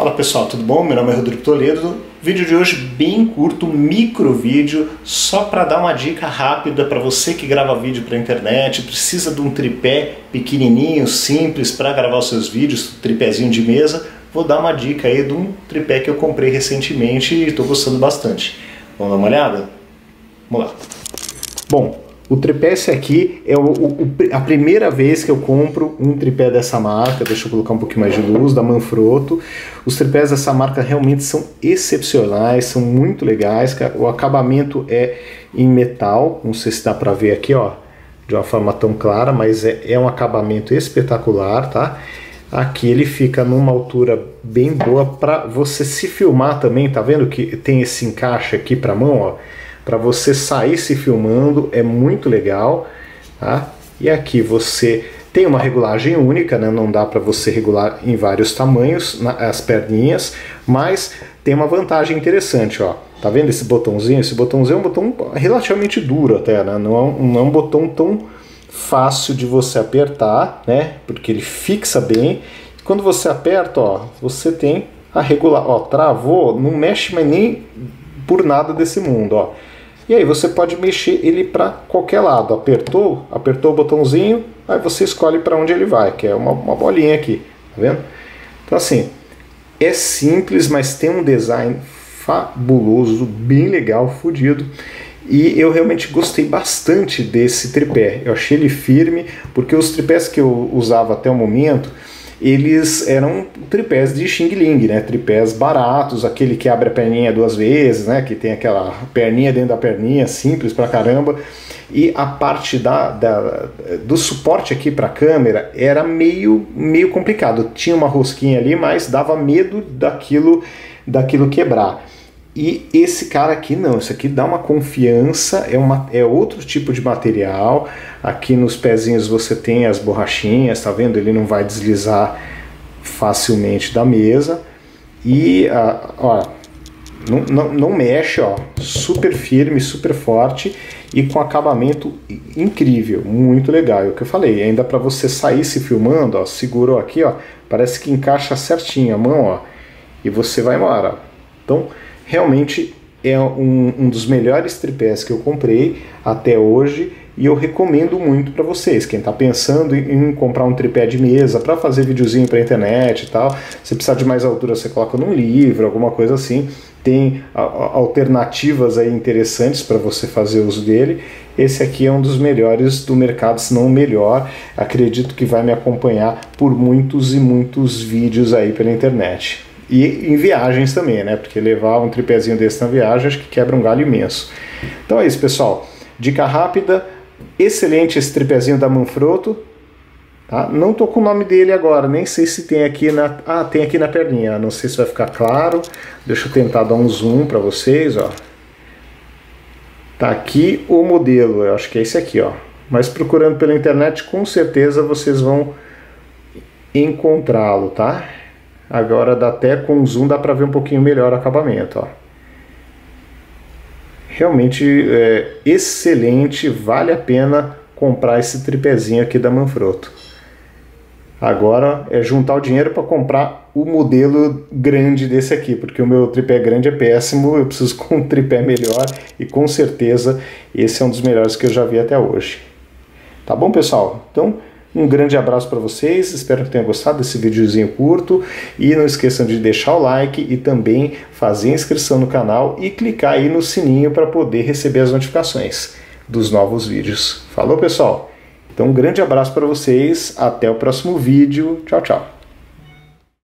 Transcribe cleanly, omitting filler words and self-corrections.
Fala pessoal, tudo bom? Meu nome é Rodrigo Toledo. Vídeo de hoje bem curto, micro vídeo, só para dar uma dica rápida para você que grava vídeo para internet, precisa de um tripé pequenininho, simples para gravar os seus vídeos, tripézinho de mesa. Vou dar uma dica aí de um tripé que eu comprei recentemente e estou gostando bastante. Vamos dar uma olhada? Vamos lá. Bom, o tripé esse aqui é a primeira vez que eu compro um tripé dessa marca. Deixa eu colocar um pouquinho mais de luz, da Manfrotto. Os tripés dessa marca realmente são excepcionais, são muito legais. O acabamento é em metal, não sei se dá pra ver aqui, ó, de uma forma tão clara, mas é um acabamento espetacular, tá? Aqui ele fica numa altura bem boa para você se filmar também, tá vendo que tem esse encaixe aqui pra mão, ó? Para você sair se filmando, é muito legal, tá? E aqui você tem uma regulagem única, né? Não dá para você regular em vários tamanhos as perninhas, mas tem uma vantagem interessante, ó. Tá vendo esse botãozinho? Esse botãozinho é um botão relativamente duro até, né? Não é um botão tão fácil de você apertar, né? Porque ele fixa bem. Quando você aperta, ó, você tem a regular, ó, travou, não mexe mais nem por nada desse mundo, ó. E aí você pode mexer ele para qualquer lado. Apertou o botãozinho, aí você escolhe para onde ele vai, que é uma bolinha aqui, tá vendo? Então assim, é simples, mas tem um design fabuloso, bem legal, fodido. E eu realmente gostei bastante desse tripé. Eu achei ele firme, porque os tripés que eu usava até o momento, eles eram tripés de Xing Ling, né? Tripés baratos, aquele que abre a perninha duas vezes, né? Que tem aquela perninha dentro da perninha, simples pra caramba. E a parte do suporte aqui para a câmera era meio complicado. Tinha uma rosquinha ali, mas dava medo daquilo quebrar. E esse cara aqui não, isso aqui dá uma confiança, é outro tipo de material. Aqui nos pezinhos você tem as borrachinhas, tá vendo? Ele não vai deslizar facilmente da mesa. E ó, não mexe, ó, super firme, super forte e com acabamento incrível, muito legal. É o que eu falei, ainda para você sair se filmando, ó, segurou aqui, ó, parece que encaixa certinho a mão, ó, e você vai embora. Então, realmente é um dos melhores tripés que eu comprei até hoje e eu recomendo muito para vocês. Quem está pensando em comprar um tripé de mesa para fazer videozinho para internet e tal, se precisar de mais altura você coloca num livro, alguma coisa assim. Tem alternativas aí interessantes para você fazer uso dele. Esse aqui é um dos melhores do mercado, se não o melhor. Acredito que vai me acompanhar por muitos e muitos vídeos aí pela internet. E em viagens também, né? Porque levar um tripézinho desse na viagem acho que quebra um galho imenso. Então é isso, pessoal. Dica rápida. Excelente esse tripézinho da Manfrotto. Tá? Não tô com o nome dele agora, nem sei se tem aqui na... Ah, tem aqui na perninha. Não sei se vai ficar claro. Deixa eu tentar dar um zoom para vocês, ó. Tá aqui o modelo, eu acho que é esse aqui, ó. Mas procurando pela internet, com certeza vocês vão encontrá-lo, tá? Agora dá até com zoom, dá para ver um pouquinho melhor o acabamento, ó. Realmente é excelente, vale a pena comprar esse tripézinho aqui da Manfrotto. Agora é juntar o dinheiro para comprar o modelo grande desse aqui, porque o meu tripé grande é péssimo, eu preciso com um tripé melhor e com certeza esse é um dos melhores que eu já vi até hoje. Tá bom, pessoal? Então, um grande abraço para vocês, espero que tenham gostado desse videozinho curto e não esqueçam de deixar o like e também fazer a inscrição no canal e clicar aí no sininho para poder receber as notificações dos novos vídeos. Falou, pessoal? Então um grande abraço para vocês, até o próximo vídeo, tchau, tchau!